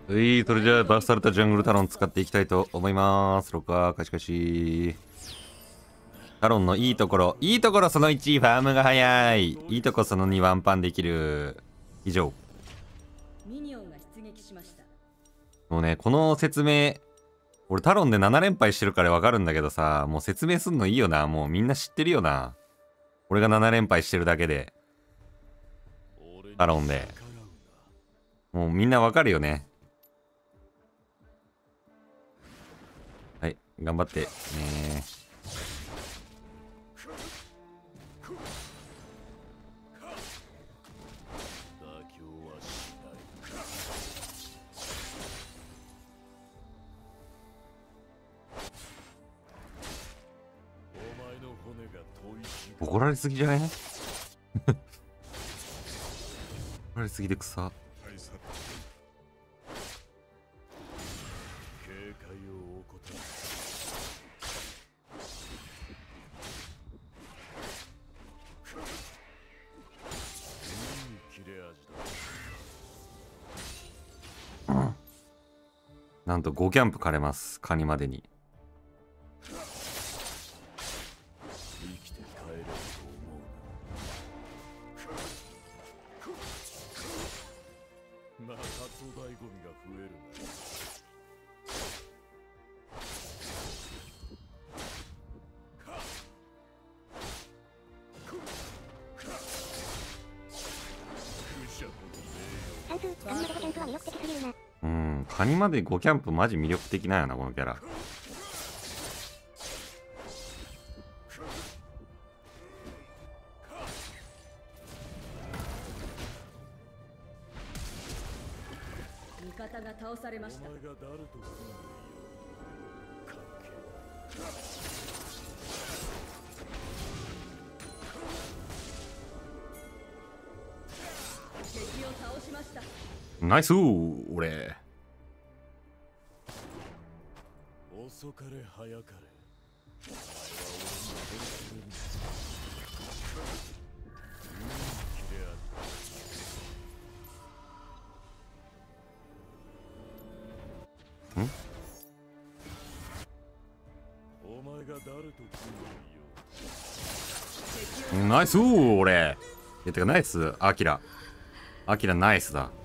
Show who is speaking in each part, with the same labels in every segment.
Speaker 1: それじゃあバスタルタジャングルタロン使っていきたいと思います。6か、カシカシ。タロンのいいところ。いいところその1、ファームが早い。いいとこその2、ワンパンできる。以上。
Speaker 2: ミニオンが出撃しました。
Speaker 1: もうね、この説明、俺タロンで7連敗してるからわかるんだけどさ、もう説明すんのいいよな。もうみんな知ってるよな。俺が7連敗してるだけで。タロンで。もうみんなわかるよね。はい、頑張ってね。怒られすぎじゃない怒られすぎで草。なんと5キャンプ枯れます。カニまでに。カニまで5キャンプマジ魅力的なんやな、このキャラ。
Speaker 2: 味方が倒されました。敵を倒しました。
Speaker 1: ナイスー俺。
Speaker 3: 遅かれ早かれ。お前が誰と組むよ。
Speaker 1: ナイスー俺。てかナイス、アキラ。アキラナイスだ。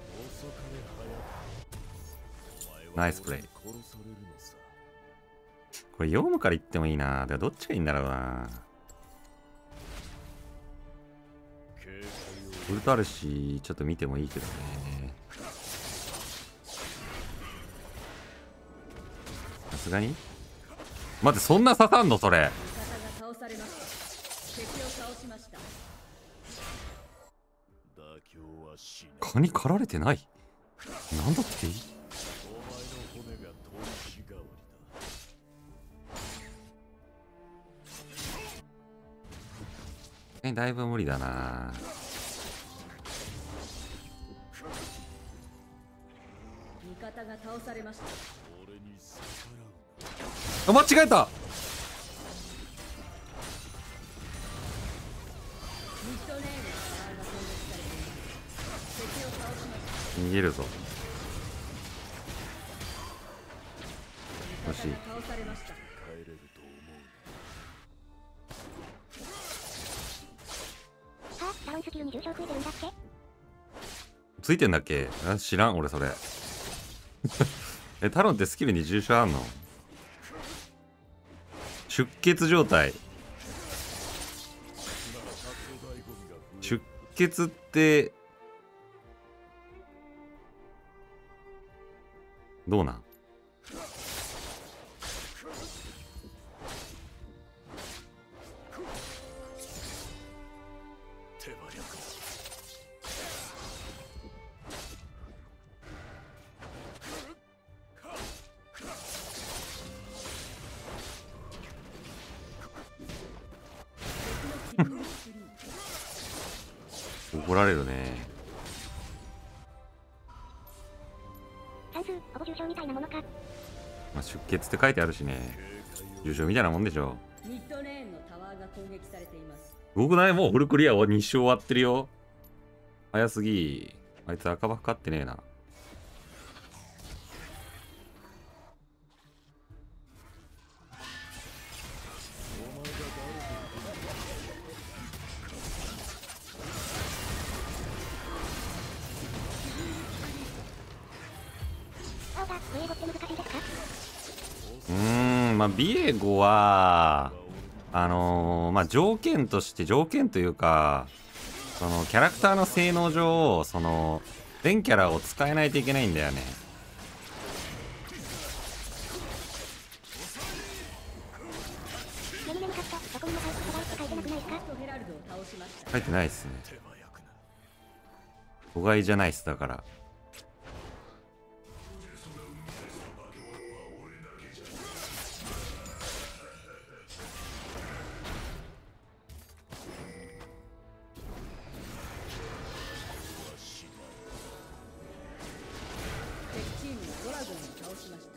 Speaker 1: ナイスプレイ。これ読むから言ってもいいな。でもどっちがいいんだろうな。ウルトあるし、ちょっと見てもいいけどね。さすがに待って、そんな刺さんのそれ。カニ狩られてない。なんだってだいぶ無理だな。
Speaker 2: 味方が倒されました。
Speaker 1: あ、間違えた。逃げるぞ。よし。ついてんだっけ？あ、知らん俺それ。タロンってスキルに重傷あんの？出血状態。出血ってどうなん？怒られるね。まあ、出血って書いてあるしね。重傷みたいなもんでしょ。
Speaker 2: ミッドレーンのタワーが攻撃されています。
Speaker 1: 僕ないもうフルクリアを2勝終わってるよ。早すぎ。あいつ赤バフ勝ってねえな。 まあビエゴはまあ条件というか、そのキャラクターの性能上、その全キャラを使えないといけないんだよね。書いてないっすね。誤解じゃないっす。だから
Speaker 2: 敵チームがドラゴンを倒しました。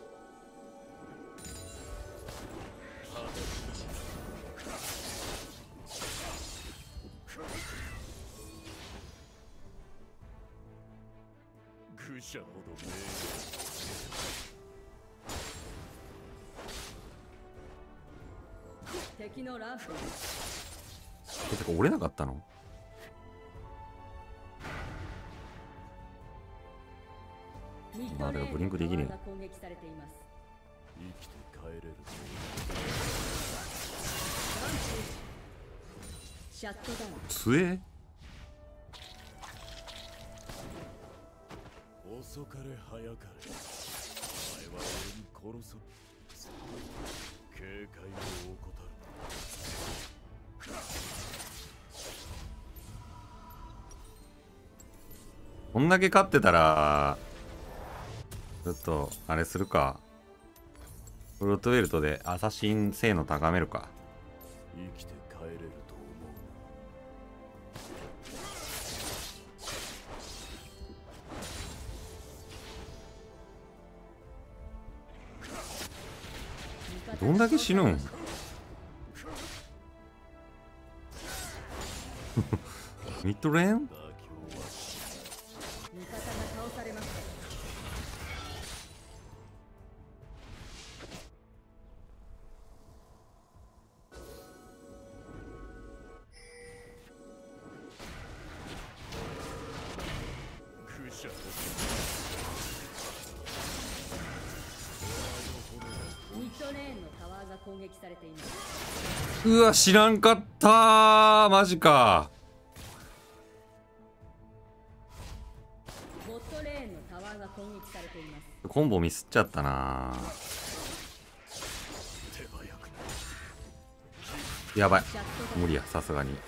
Speaker 3: 愚者ほど
Speaker 2: 敵のランプ
Speaker 1: てか折れなかったの？まあだからブリンクできねえ。
Speaker 2: 攻撃されています。
Speaker 3: 生きて帰れる
Speaker 2: シャットダウン。
Speaker 1: 強え。
Speaker 3: 遅かれ早かれお前は俺に殺す。警戒を怠る。
Speaker 1: こんだけ勝ってたらちょっとあれするか。フロットウェルトでアサシン性能高めるか。
Speaker 3: 生きて帰れると思
Speaker 1: どんだけ死ぬん？ミッドレーン？
Speaker 3: う。妥協はし
Speaker 2: 味方が倒されました。
Speaker 3: 愚者ほ
Speaker 2: ミッドレーンのタワーが攻撃されています。
Speaker 1: うわ知らんかったー。マジか。
Speaker 2: ボットレーンのタワーが攻撃されています。
Speaker 1: コンボミスっちゃったな。
Speaker 3: 手早くな。
Speaker 1: やばい。
Speaker 2: シャットダウン。
Speaker 1: 無理や、さすがに。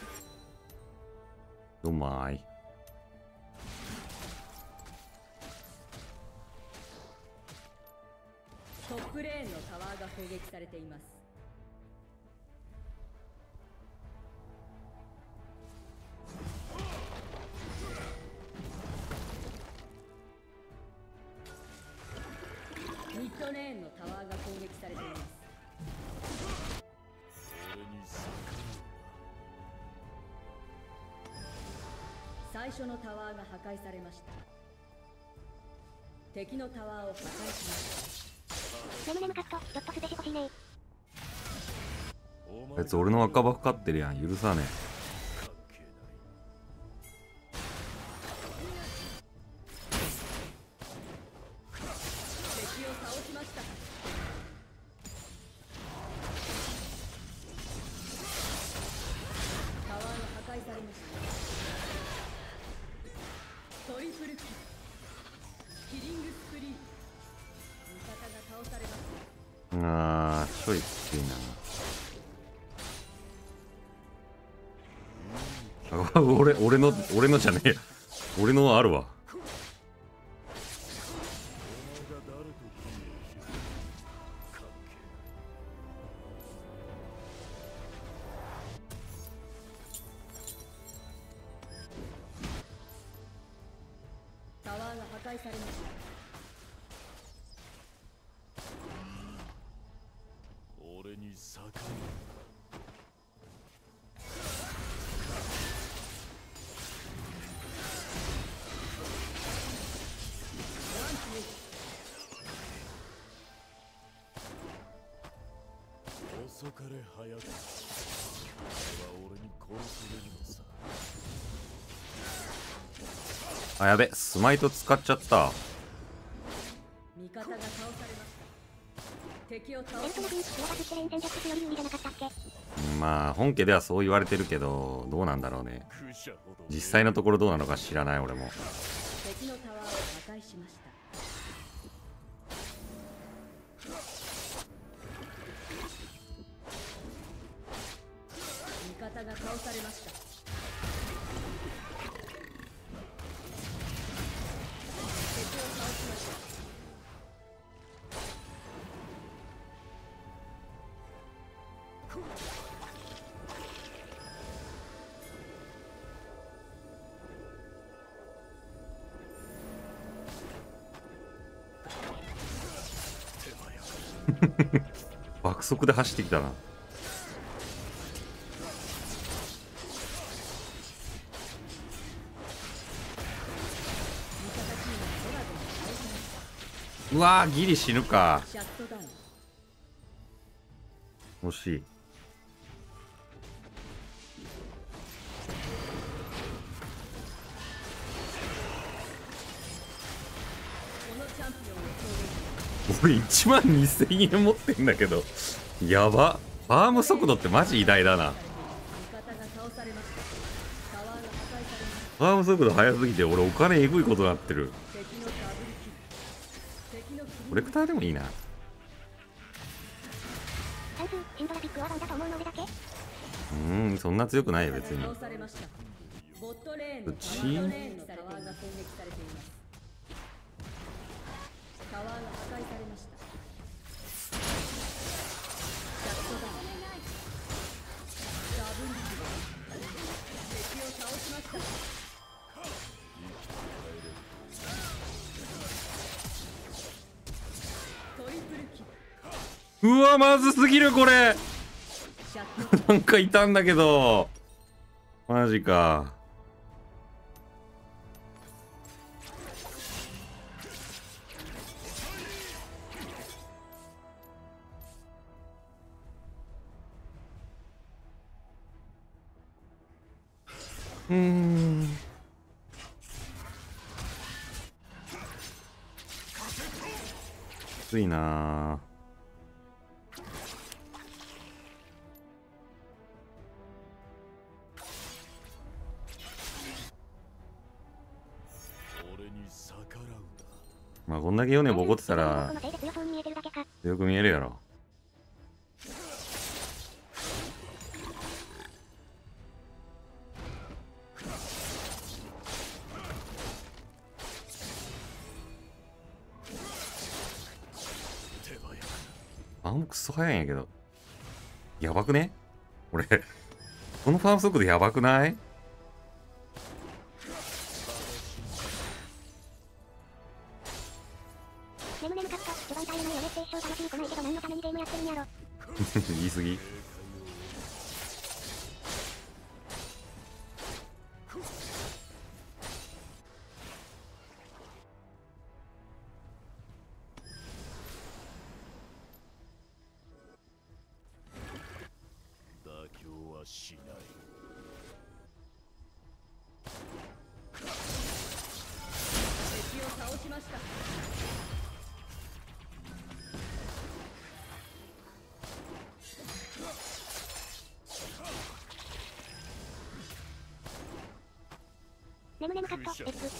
Speaker 1: うまい。
Speaker 2: トップレーンのタワーが攻撃されています。ミッドレーンのタワーが攻撃されています。
Speaker 3: 俺に逆
Speaker 2: 最初のタワーが破壊されました。敵のタワーを破壊しました。
Speaker 4: 眠々カット、ちょっと素手し欲しいね。
Speaker 3: らお前
Speaker 1: あいつ俺の赤バフ勝ってるやん。許さね
Speaker 3: 関係ない。
Speaker 2: 敵を倒しました。タワーが破壊されました。トリプルキル。キリングスプリー。味方が倒されました。
Speaker 1: え。あー、ちょいきついな。あ俺のじゃねえや。俺のあるわ。
Speaker 3: お前が誰と組んでいる関係
Speaker 2: タワーが破壊されました。
Speaker 3: ない。俺に逆らう。遅かれ早かれお前は俺に殺されるのさ。
Speaker 1: あ、やべ。スマイト使っちゃった。
Speaker 2: 方が倒されました。敵を倒
Speaker 4: ベルトの
Speaker 2: しまし
Speaker 4: 分、上がってレーン戦略すより意味じゃなかったっけ。
Speaker 1: まあ本家ではそう言われてるけど、どうなんだろうね。
Speaker 3: 愚者ほど
Speaker 1: 実際のところどうなのか知らない俺も。
Speaker 2: た。敵のタワーを破壊しました。味方が倒されました。敵を倒しました。
Speaker 1: 爆速で走ってきたな。うわー、ギリ死ぬか。
Speaker 2: シャットダウン。
Speaker 1: 惜しい。
Speaker 2: このチャンピオンを攻撃。
Speaker 1: 俺1万2000円持ってんだけど、やば。ファーム速度ってマジ偉大だな。
Speaker 2: 味方が倒されました。タワーが破壊されました。
Speaker 1: ファーム速度速すぎて俺お金えぐいことになってる。
Speaker 2: 敵のダブルキル。敵の
Speaker 1: コレクターでもいいな。
Speaker 4: 算数、シンドラピックはワンだと思うの俺だけ。
Speaker 1: そんな強くないよ別に。
Speaker 2: 倒されました。ボットレーンのタワ
Speaker 1: チ
Speaker 2: ー
Speaker 1: ーン
Speaker 2: レーンのタワーが攻撃されています。タワーが破壊されました。シャットダウン。ダブルキル。敵を倒しました。トリプルキル。
Speaker 1: うわ、まずすぎるこれ。
Speaker 2: シャット
Speaker 1: なんかいたんだけど。マジか。きついな。
Speaker 3: 俺に逆らうな。
Speaker 1: まあこんだけ米ボコってたら
Speaker 4: このせいで強そうに見えてるだけか。
Speaker 1: 強く見えるやろ。
Speaker 3: 手早く
Speaker 1: ファームクソ早いんやけど。やばくね俺、このファーム速度やばくない？
Speaker 4: 眠かった。序盤タイムの余熱一生楽しみこないけど何のためにゲームやってるんやろ。
Speaker 1: 言い過ぎ。
Speaker 3: 妥協はしない。
Speaker 2: 敵を倒しました。
Speaker 4: 眠かった。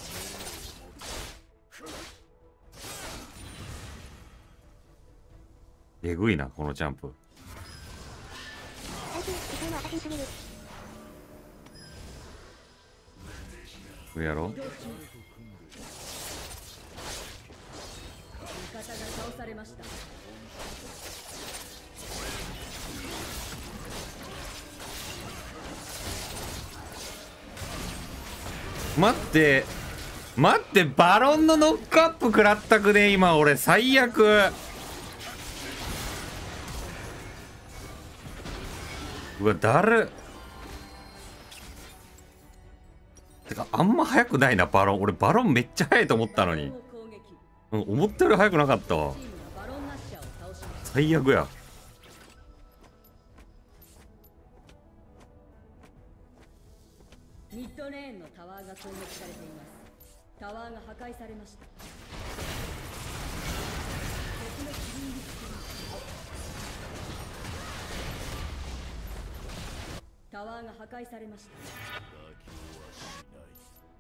Speaker 1: えぐいなこのジャンプ。
Speaker 4: 算数、理想のアサシンすぎる。
Speaker 1: やろ
Speaker 2: 移動中。味方が倒されました。
Speaker 1: 待って待って、バロンのノックアップ食らったくね今俺最悪。うわだる。てかあんま速くないなバロン。俺バロンめっちゃ速いと思ったのに、思ったより速くなかったわ。
Speaker 2: チームがバロンナッシャーを倒しました。
Speaker 1: 最悪や。
Speaker 2: ミッドレーンのタワーが攻撃されています。タワーが破壊されました。 が破壊されました。
Speaker 3: 妥協はしない。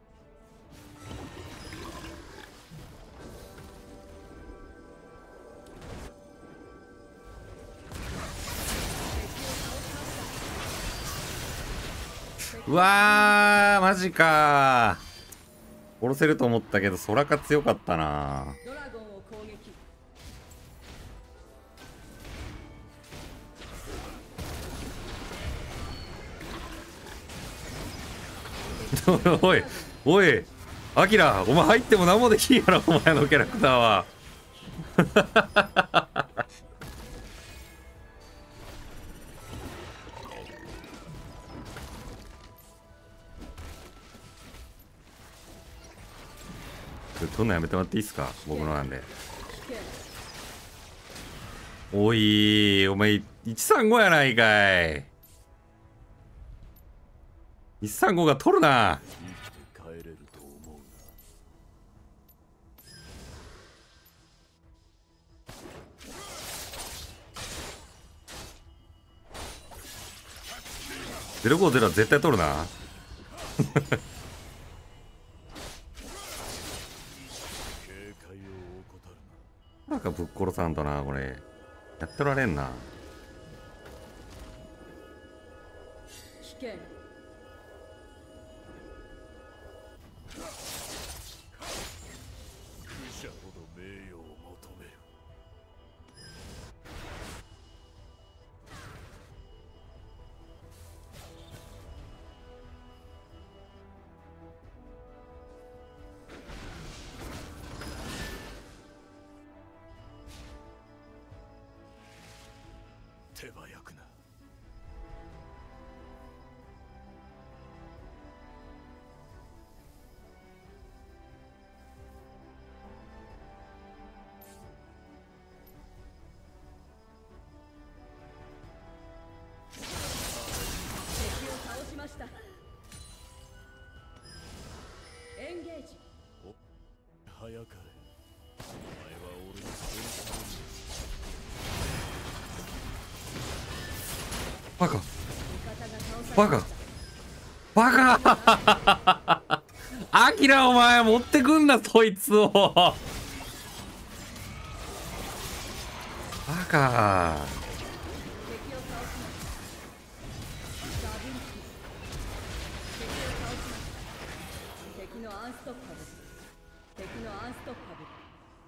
Speaker 1: うわー、マジかー。殺せると思ったけど、空か強かったな。
Speaker 2: ドラゴンを攻撃。
Speaker 1: おい、おい、アキラ、お前入っても何もできんやろ、お前のキャラクターは。撮んのやめてもらっていいっすか、僕のなんで。おい、お前135やないかい。135が取るな。
Speaker 3: 生きて帰れると思う
Speaker 1: 050は絶対取るな。
Speaker 3: 警戒を怠るな。
Speaker 1: なんかぶっ殺さんとな、これ。やってられんな。
Speaker 2: 危険。
Speaker 3: 愚者ほど名誉を求める。手早くな。
Speaker 2: 敵を倒しました。エンゲージ。
Speaker 3: 早かれ。お前は俺に殺される。
Speaker 1: バカ、
Speaker 2: 味方が倒され
Speaker 1: バカ、
Speaker 2: ました。
Speaker 1: バカ。アキラ、お前持ってくんな、そいつを。バカ。
Speaker 2: 敵を倒しました。ダブルキル。敵を倒しました。敵のアンストッパブル。敵のアンストッパブル。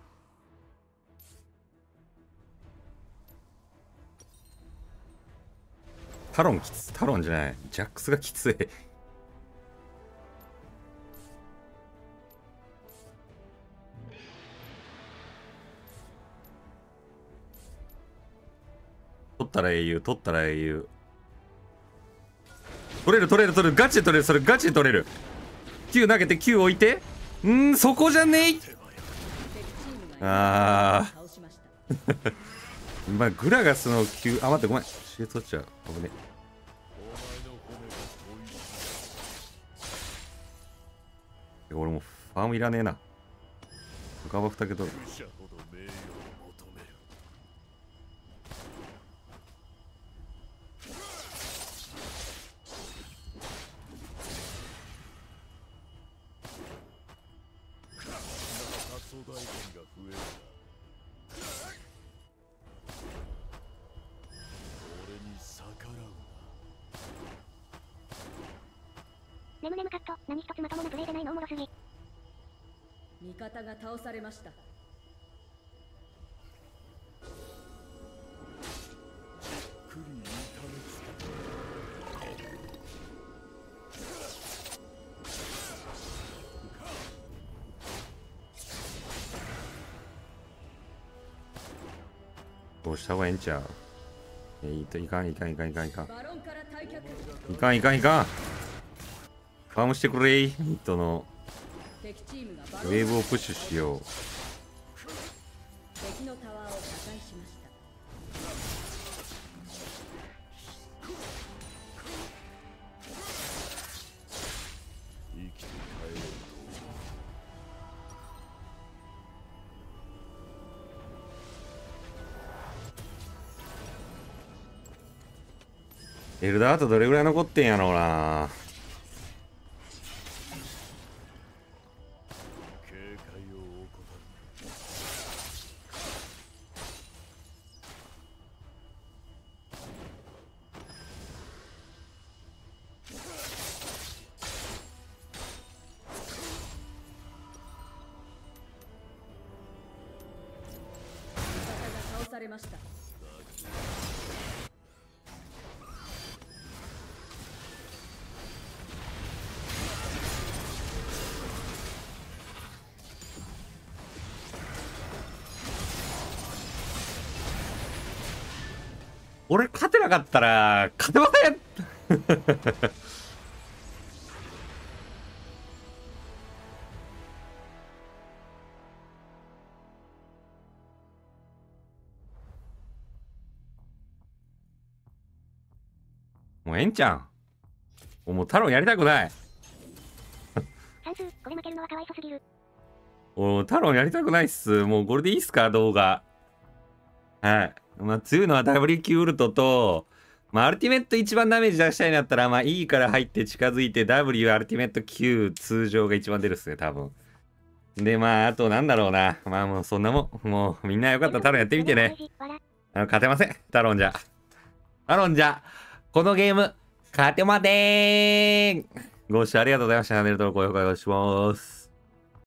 Speaker 1: タロンきつ、タロンじゃない。ジャックスがきつい。取ったら英雄、取ったら英雄。取れる、取れる、取れる。ガチで取れる、それガチで取れる。9投げて9置いて。そこじゃねえ。
Speaker 2: 敵チームが
Speaker 1: あ
Speaker 2: 倒しました。
Speaker 1: ー。まあ、グラガスの9、あ、待って、ごめん。シ取っちゃう。危ね。
Speaker 3: お前の骨が恋しい。
Speaker 1: 俺もうファームいらねえな。他は2けど。
Speaker 3: 愚者ほど名誉を求める。発想大臣が増えるな。俺に逆らうな。
Speaker 4: ネムネムカット、何一つまともなプレイでないのおもろすぎ。
Speaker 2: 味方が倒されました。
Speaker 3: クリ痛めつけ。
Speaker 1: どうした方がええんちゃう。いかんいかんいかんいかんいかん。
Speaker 2: バロンから退却。
Speaker 1: いかんいかんいかん。ファームしてくれい。ミッドの
Speaker 2: 敵チームがバ
Speaker 1: ウ
Speaker 2: ロン
Speaker 1: ェーブをプッシュしよう。
Speaker 2: 敵のタワーを破壊しました。
Speaker 3: 生きて帰ろうと思う。
Speaker 1: エルダーあとどれぐらい残ってんやろうな。
Speaker 3: 警戒を怠る。
Speaker 2: 味方が倒されました。
Speaker 1: 俺勝てなかったら勝てません。もうええんちゃん。もう太郎やりたくない。
Speaker 4: 算数、これ負けるのはかわいそすぎる。
Speaker 1: 太郎やりたくないっす。もうこれでいいっすか、動画。はい。まあ、強いのは WQ ウルトと、まあ、アルティメット一番ダメージ出したいんだったら、まあ、E から入って近づいて、W アルティメット Q 通常が一番出るっすね、多分。で、まあ、あとなんだろうな。まあ、もうそんなもん。もうみんなよかったら太郎やってみてね。勝てません。タロンじゃ。このゲーム、勝てません。ご視聴ありがとうございました。チャンネル登録、高評価お願いします。